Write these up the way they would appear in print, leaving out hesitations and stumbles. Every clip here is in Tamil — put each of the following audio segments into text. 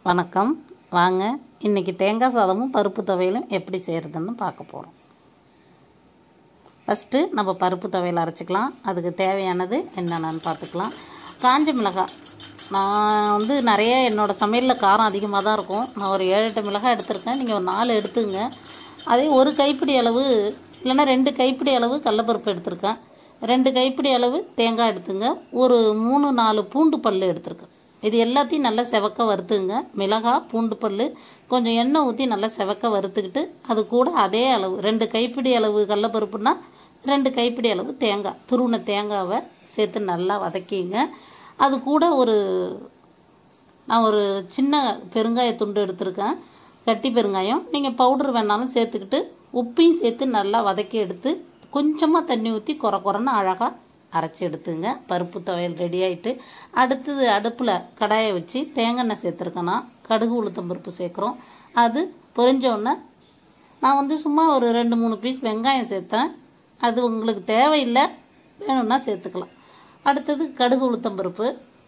வணக்கம். வாங்க இன்றைக்கி தேங்காய் சாதமும் பருப்பு துவையலும் எப்படி செய்கிறதுன்னு பார்க்க போகிறோம். ஃபஸ்ட்டு நம்ம பருப்பு துவையல் அரைச்சிக்கலாம். அதுக்கு தேவையானது என்னென்னு பார்த்துக்கலாம். காஞ்ச மிளகாய் நான் நிறைய என்னோடய சமையலில் காரம் அதிகமாக தான் இருக்கும். நான் ஒரு 7-8 மிளகாய் எடுத்திருக்கேன். நீங்கள் ஒரு 4 எடுத்துங்க. அதே ஒரு கைப்பிடி அளவு இல்லைன்னா 2 கைப்பிடி அளவு கடலப்பருப்பு எடுத்திருக்கேன். 2 கைப்பிடி அளவு தேங்காய் எடுத்துங்க. ஒரு 3-4 பூண்டு பல் எடுத்திருக்கேன். இது எல்லாத்தையும் நல்லா செவக்க வறுத்துங்க. மிளகாய், பூண்டு பல், கொஞ்சம் எண்ணெய் ஊற்றி நல்லா செவக்க வறுத்துக்கிட்டு அது கூட அதே அளவு 2 கைப்பிடி அளவு கடலப்பருப்புனா 2 கைப்பிடி அளவு தேங்காய், துருவின தேங்காவை சேர்த்து நல்லா வதக்கிங்க. அது கூட நான் ஒரு சின்ன பெருங்காய துண்டு எடுத்திருக்கேன், கட்டி பெருங்காயம். நீங்கள் பவுடர் வேணாலும் சேர்த்துக்கிட்டு உப்பையும் சேர்த்து நல்லா வதக்கி எடுத்து கொஞ்சமாக தண்ணி ஊற்றி குறைன்னு அழகாக அரைச்சி எடுத்துங்க. பருப்பு துவையல் ரெடி ஆகிட்டு அடுத்தது அடுப்பில் கடாயை வச்சு தேங்காய் எண்ணெய் சேர்த்துருக்கேன்னா கடுகு உளுத்தம் பருப்பு சேர்க்குறோம். அது பொரிஞ்சோடனே நான் சும்மா ஒரு 2-3 பீஸ் வெங்காயம் சேர்த்தேன். அது உங்களுக்கு தேவையில்லை, வேணும்னா சேர்த்துக்கலாம். அடுத்தது கடுகு உளுத்தம் பருப்பு.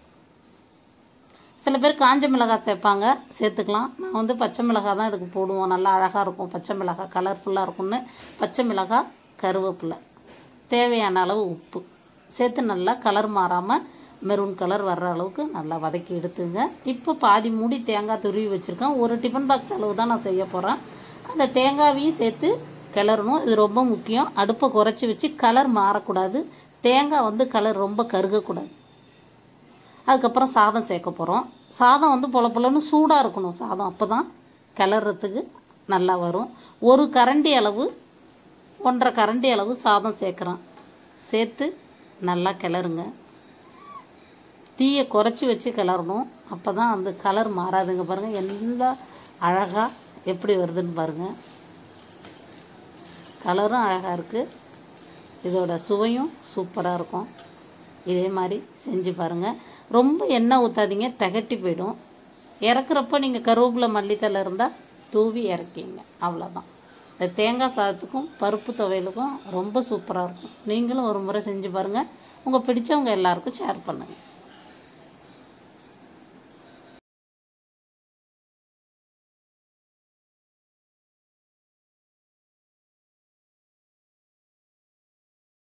சில பேர் காஞ்ச மிளகாய் சேர்ப்பாங்க, சேர்த்துக்கலாம். நான் பச்சை மிளகாய் தான் இதுக்கு போடுவோம், நல்லா அழகாக இருக்கும். பச்சை மிளகாய் கலர்ஃபுல்லாக இருக்கும்னு பச்சை மிளகாய், கருவேப்பிலை, தேவையான அளவு உப்பு சேர்த்து நல்லா கலர் மாறாமல் மெரூன் கலர் வர்ற அளவுக்கு நல்லா வதக்கி எடுத்துங்க. இப்போ பாதி மூடி தேங்காய் துருவி வச்சுருக்கேன். ஒரு டிஃபன் பாக்ஸ் அளவு தான் நான் செய்ய போகிறேன். அந்த தேங்காயையும் சேர்த்து கிளறணும். இது ரொம்ப முக்கியம். அடுப்பை குறைச்சி வச்சு கலர் மாறக்கூடாது. தேங்காய் கலர் ரொம்ப கருகக்கூடாது. அதுக்கப்புறம் சாதம் சேர்க்க போகிறோம். சாதம் பொல பொலன்னு சூடாக இருக்கணும் சாதம், அப்போ தான் கிளறதுக்கு நல்லா வரும். ஒரு கரண்டி அளவு 1.5 கரண்டி அளவு சாதம் சேர்க்குறேன். சேர்த்து நல்லா கிளறுங்க. தீயை குறைச்சி வச்சு கிளறணும், அப்போ தான் அந்த கலர் மாறாதுங்க. பாருங்கள் எல்லா அழகாக எப்படி வருதுன்னு பாருங்கள். கலரும் அழகாக இருக்குது, இதோட சுவையும் சூப்பராக இருக்கும். இதே மாதிரி செஞ்சு பாருங்கள். ரொம்ப எண்ணெய் ஊற்றாதீங்க, திகட்டி போயிடும். இறக்குறப்போ நீங்கள் கருவேப்பிலை, மல்லித்தலை இருந்தால் தூவி இறக்கிங்க, அவ்வளோதான். இந்த தேங்காய் சாதத்துக்கும் பருப்பு துவையலுக்கும் ரொம்ப சூப்பராக இருக்கும். நீங்களும் ஒரு முறை செஞ்சு பாருங்கள். உங்கள் பிடிச்சவங்க எல்லாருக்கும் ஷேர் பண்ணுங்கள்.